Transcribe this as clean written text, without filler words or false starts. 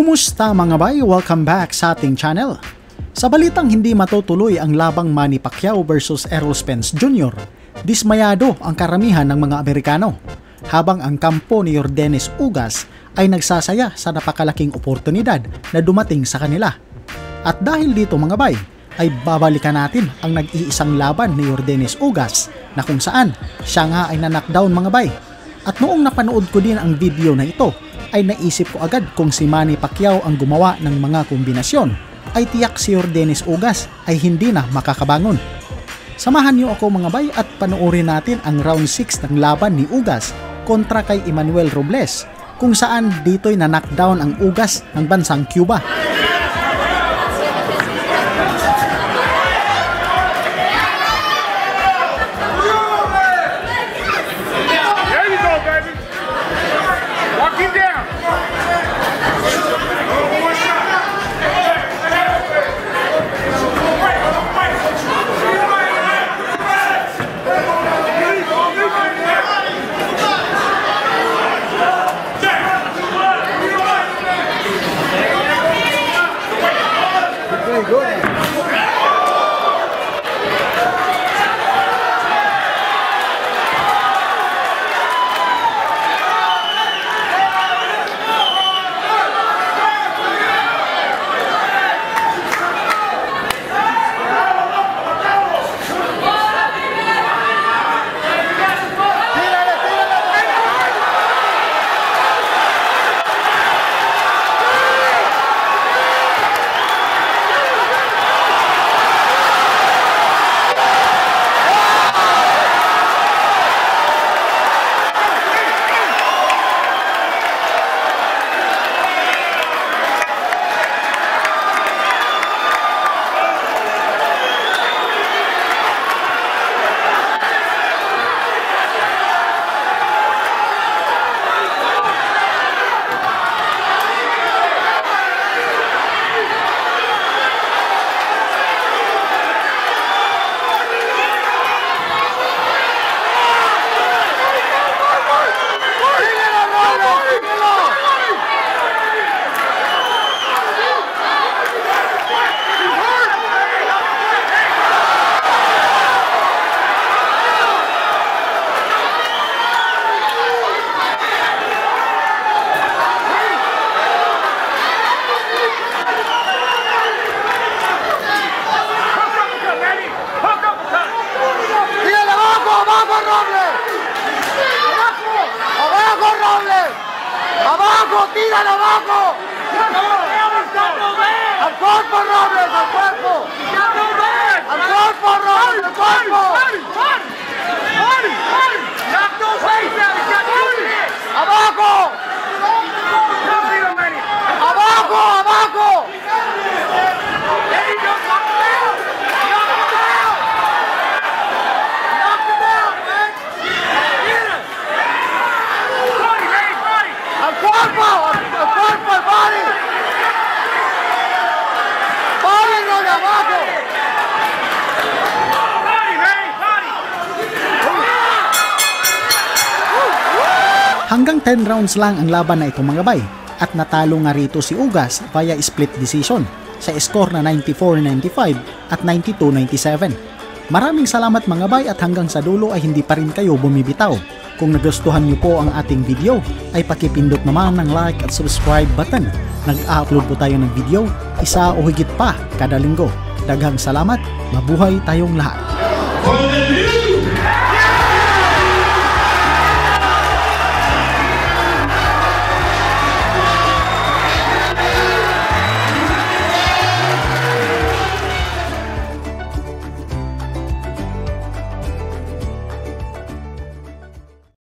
Kumusta mga bay? Welcome back sa ating channel. Sa balitang hindi matutuloy ang labang Manny Pacquiao versus Errol Spence Jr., dismayado ang karamihan ng mga Amerikano, habang ang kampo ni Yordenis Ugás ay nagsasaya sa napakalaking oportunidad na dumating sa kanila. At dahil dito mga bay, ay babalikan natin ang nag-iisang laban ni Yordenis Ugás na kung saan siya nga ay na-knockdown mga bay. At noong napanood ko din ang video na ito, ay naisip ko agad kung si Manny Pacquiao ang gumawa ng mga kombinasyon, ay tiyak si Yordenis Ugás ay hindi na makakabangon. Samahan niyo ako mga bay at panoorin natin ang round 6 ng laban ni Ugás kontra kay Emmanuel Robles, kung saan dito'y na-knockdown ang Ugás ng bansang Cuba. ¡Abajo! ¡Tíralo abajo! ¡Al cuerpo, Robles! ¡Al cuerpo! ¡Al cuerpo, Robles! ¡Al cuerpo! ¡Abajo! ¡Abajo! ¡Abajo! Hanggang 10 rounds lang ang laban na ito mga bay, at natalo nga rito si Ugás via split decision sa score na 94-95 at 92-97. Maraming salamat mga bay, at hanggang sa dulo ay hindi pa rin kayo bumibitaw. Kung nagustuhan niyo po ang ating video ay pakipindot naman ng like at subscribe button. Nag-upload po tayo ng video, isa o higit pa kada linggo. Daghang salamat, mabuhay tayong lahat.